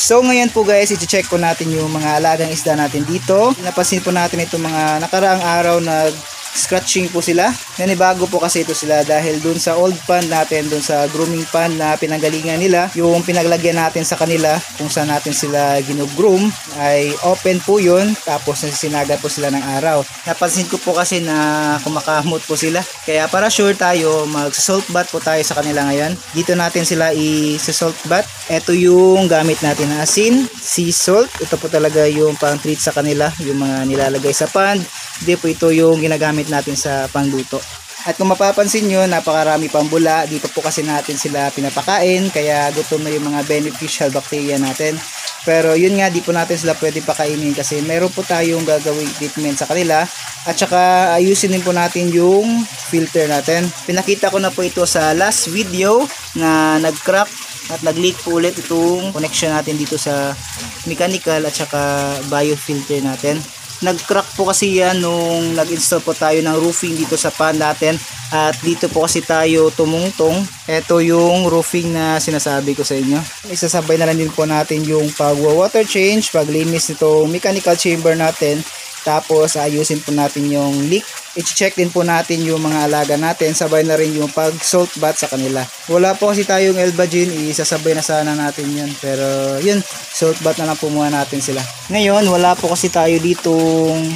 So ngayon po guys, i-check po natin yung mga alagang isda natin dito. Napansin po natin itong mga nakaraang araw na scratching po sila. Nanibago po kasi ito sila dahil dun sa old pond natin, dun sa grooming pond na pinanggalingan nila, yung pinaglagyan natin sa kanila kung saan natin sila ginugroom ay open po yun, tapos nasisinaga po sila ng araw. Napansin ko po kasi na kumakamot po sila, kaya para sure tayo, mag-salt bath po tayo sa kanila ngayon. Dito natin sila i-salt bath. Ito yung gamit natin na asin, sea salt. Ito po talaga yung pang treat sa kanila, yung mga nilalagay sa pond. Hindi po ito yung ginagamit natin sa pangluto. At kung mapapansin nyo, napakarami pang bula. Dito po kasi natin sila pinapakain, kaya gutom na yung mga beneficial bacteria natin. Pero yun nga, di po natin sila pwede pakainin kasi meron po tayong gagawing treatment sa kanila. At saka ayusin din po natin yung filter natin. Pinakita ko na po ito sa last video na nag-crack at nag-leak po ulit itong connection natin dito sa mechanical at saka biofilter natin. Nag-crack po kasi yan nung nag-install po tayo ng roofing dito sa pond natin, at dito po kasi tayo tumungtong. Ito yung roofing na sinasabi ko sa inyo. Isasabay na lang din po natin yung pag-water change, paglinis nitong mechanical chamber natin, tapos ayusin po natin yung leak. I-check din po natin yung mga alaga natin, sabay na rin yung pag-salt bath sa kanila. Wala po kasi tayong Elbagin, isasabay na sana natin yun. Pero yun, salt bath na lang po muna natin sila. Ngayon, wala po kasi tayo ditong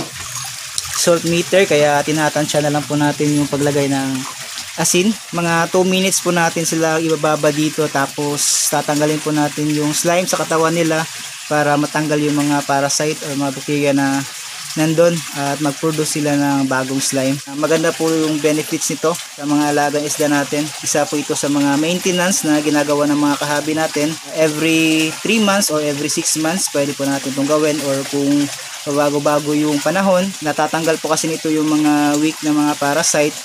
salt meter, kaya tinatansya na lang po natin yung paglagay ng asin. Mga 2 minutes po natin sila ibababa dito, tapos tatanggalin po natin yung slime sa katawan nila para matanggal yung mga parasite o mga bacteria na nandun at mag-produce sila ng bagong slime. Maganda po yung benefits nito sa mga alagang isda natin. Isa po ito sa mga maintenance na ginagawa ng mga kahabi natin. Every 3 months or every 6 months pwede po natin itong gawin, or kung bago-bago yung panahon, natatanggal po kasi nito yung mga weak na mga parasite.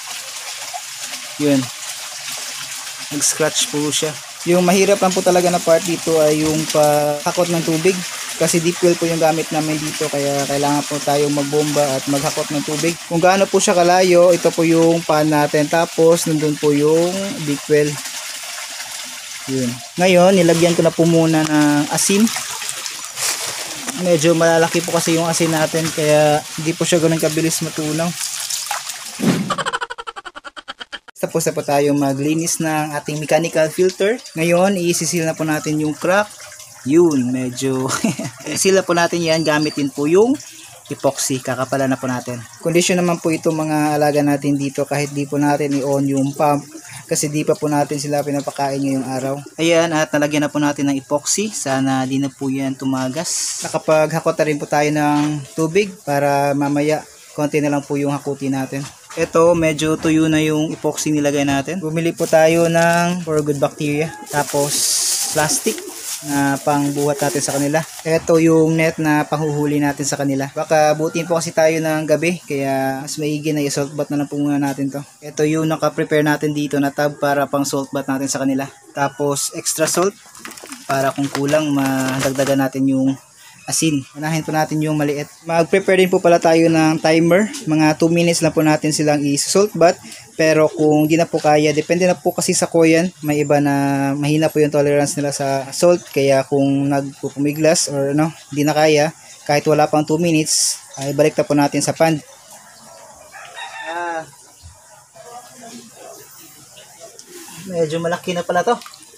Yun, nag-scratch po siya. Yung mahirap lang po talaga na part dito ay yung pahakot ng tubig, kasi deep well po yung gamit namin dito, kaya kailangan po tayong magbomba at maghakot ng tubig. Kung gaano po siya kalayo, ito po yung pan natin, tapos nandun po yung deep well. Yun. Ngayon, nilagyan ko na po muna ng asin. Medyo malalaki po kasi yung asin natin, kaya hindi po siya ganun kabilis matunaw. Tapos na po tayo maglinis ng ating mechanical filter. Ngayon, i-seal na po natin yung crack. Yun, medyo sila po natin yan, gamit din po yung epoxy, kakapala na po natin. Condition naman po itong mga alaga natin dito kahit di po natin i-on yung pump, kasi di pa po natin sila pinapakain ngayong araw. Ayan, at nalagyan na po natin ng epoxy, sana di na po yan tumagas. Nakapaghakot na rin po tayo ng tubig para mamaya konti na lang po yung hakutin natin. Ito, medyo tuyo na yung epoxy nilagay natin. Bumili po tayo ng for good bacteria, tapos plastic na pangbuhat natin sa kanila. Ito yung net na panghuhuli natin sa kanila. Baka butin po kasi tayo ng gabi, kaya mas maigi na i-salt bath na lang po muna natin to. Ito yung naka-prepare natin dito na tub para pang salt bath natin sa kanila. Tapos extra salt para kung kulang madagdagan natin yung asin. Unahin po natin yung maliit. Mag-prepare din po pala tayo ng timer. Mga 2 minutes lang po natin silang i-salt bath. Pero kung di na po kaya, depende na po kasi sa koyan. May iba na mahina po yung tolerance nila sa salt. Kaya kung nagpupumiglas or di na kaya, kahit wala pang 2 minutes, ay balik na po natin sa pan. Medyo malaki na pala to.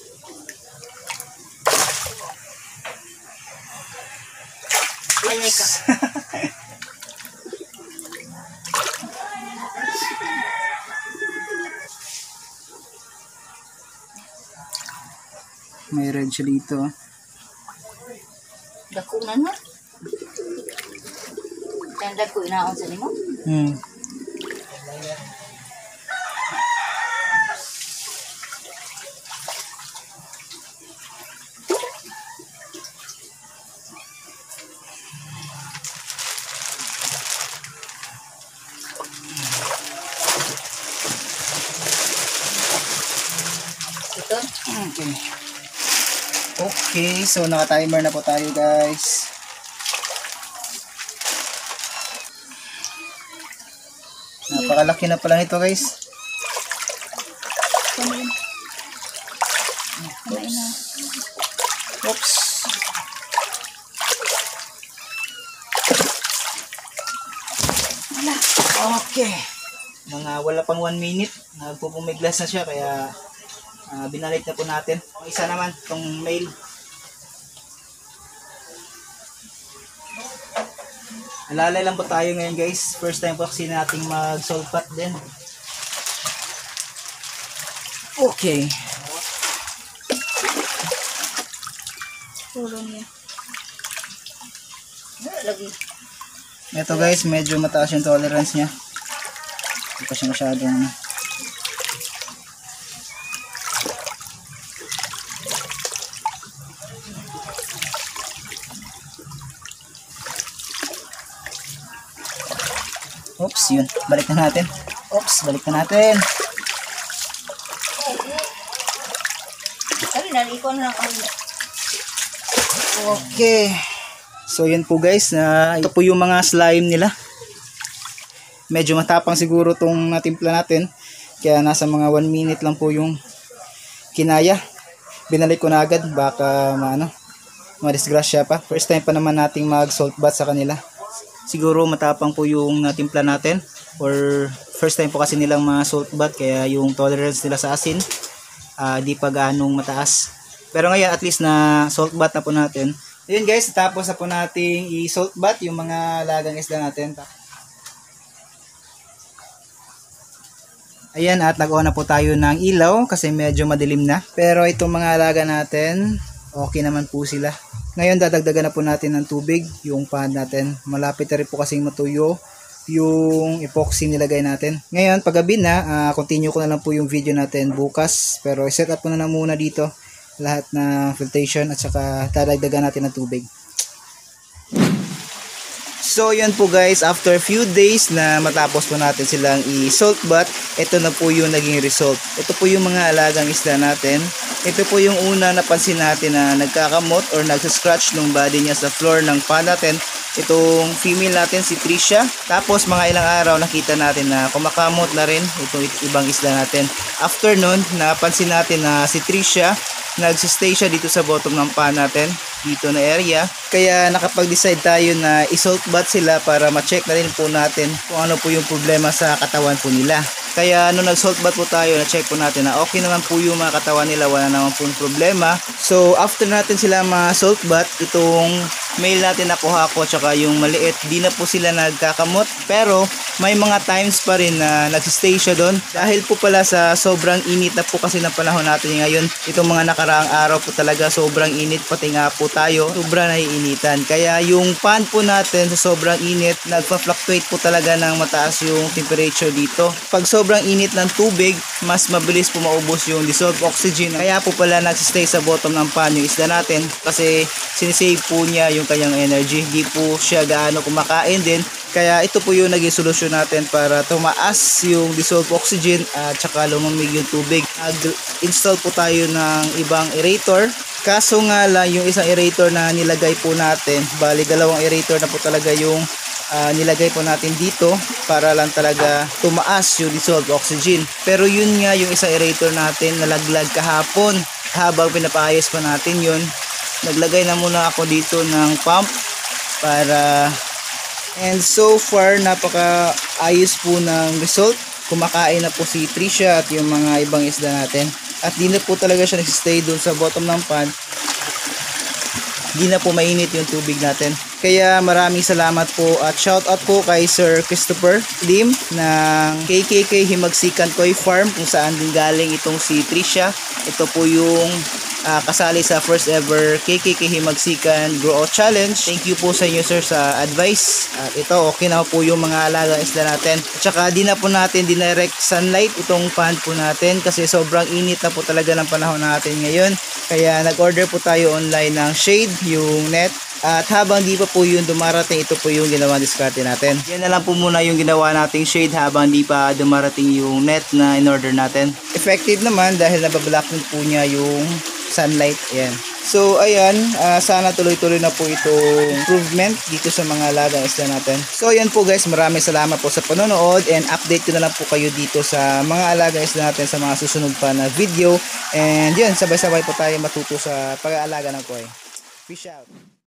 May red siya dito. Dako na na. Kaya dako inaon sa nimo? Ito? Okay, so naka-timer na po tayo guys. Napakalaki na pala nito guys. Kamay na. Oops. Okay. Mga wala pang 1 minute, nagpupumiglas na siya kaya binalik na po natin. Ang isa naman, itong male. Alalay lang po tayo ngayon guys. First time po kasi nating mag-salt pot din. Okay. Tulong niya. Lagi. Ito guys, medyo mataas yung tolerance niya. Hindi pa siya masyadong oops, yun. Balik na natin. Oops, balik na natin. Ay, naliko na lang ako. Okay. So yan po guys, ito po yung mga slime nila. Medyo matapang siguro tong natimpla natin. Kaya nasa mga 1 minute lang po yung kinaya. Binalik ko na agad, baka madisgrasya pa. First time pa naman nating mag salt bath sa kanila. Siguro matapang po yung natimpla natin. Or first time po kasi nilang mga salt bath, kaya yung tolerance nila sa asin di pa ganong mataas. Pero ngayon at least na salt bath na po natin. Ayun guys, tapos na po nating i-salt bath yung mga lagang isda natin. Ayan, at nag-on na po tayo ng ilaw kasi medyo madilim na. Pero itong mga alaga natin, okay naman po sila. Ngayon dadagdagan na po natin ng tubig yung pan natin. Malapit na rin po kasing matuyo yung epoxy nilagay natin. Ngayon, paggabi na, continue ko na lang po yung video natin bukas. Pero i-set up ko na muna dito lahat na filtration at saka dadagdagan natin ng tubig. So yan po guys, after few days na matapos po natin silang i-salt bath, ito na po yung naging result. Ito po yung mga alagang isda natin. Ito po yung una napansin natin na nagkakamot or nagsascratch ng body niya sa floor ng pond natin. Itong female natin si Tricia. Tapos mga ilang araw nakita natin na kumakamot na rin itong ibang isda natin. After nun, napansin natin na si Tricia nagsistay siya dito sa bottom ng pond natin, dito na area. Kaya nakapag-decide tayo na i-salt bath sila para ma-check na rin po natin kung ano po yung problema sa katawan po nila. Kaya nung nag-salt bath po tayo, na-check po natin na okay naman po yung mga katawan nila, wala naman po yung problema. So after natin sila ma-salt bath, itong male natin nakuha ko tsaka yung maliit, di na po sila nagkakamot. Pero may mga times pa rin na nagsistay siya doon. Dahil po pala sa sobrang init na po kasi ng panahon natin ngayon, itong mga nakaraang araw po talaga sobrang init, pati nga po tayo, sobrang naiinitan. Kaya yung pan po natin sa sobrang init, nagpa-fluctuate po talaga ng mataas yung temperature dito. Pag sobrang init ng tubig, mas mabilis po maubos yung dissolved oxygen. Kaya po pala nagsistay sa bottom ng pan yung isda natin kasi sinisave po niya yung kanyang energy. Di po siya gaano kumakain din. Kaya ito po yung naging solusyon natin para tumaas yung dissolved oxygen at saka lumamig yung tubig. Nag-install po tayo ng ibang aerator. Kaso nga lang yung isang aerator na nilagay po natin, bali dalawang aerator na po talaga yung nilagay po natin dito para lang talaga tumaas yung dissolved oxygen. Pero yun nga yung isang aerator natin nalaglag kahapon. Habang pinapaayos pa natin yun, naglagay na muna ako dito ng pump para, and so far napaka ayos po ng result. Kumakain na po si Tricia at yung mga ibang isda natin. At di na po talaga siya nagsistay doon sa bottom ng pond. Di na po mainit yung tubig natin. Kaya maraming salamat po at shout out po kay Sir Christopher Lim ng KKK Himagsikan Koi Farm kung saan din galing itong si Tricia. Ito po yung kasali sa first ever KKK Himagsikan Grow Out Challenge. Thank you po sa inyo sir sa advice. At ito okay na po yung mga alaga isda natin. At saka di na po natin dinirect sunlight itong pond po natin kasi sobrang init na po talaga ng panahon natin ngayon. Kaya nag-order po tayo online ng shade, yung net. At habang di pa po yung dumarating, ito po yung ginawa diskarte natin. Yan na lang po muna yung ginawa nating shade habang di pa dumarating yung net na in-order natin. Effective naman dahil nabablock po niya yung sunlight. Ayan. So ayan, sana tuloy-tuloy na po itong improvement dito sa mga alagang isda natin. So ayan po guys, maraming salamat po sa panonood and update ko na lang po kayo dito sa mga alagang isda natin sa mga susunod pa na video. And yun, sabay-sabay po tayo matuto sa pag-aalaga ng koi. Peace out!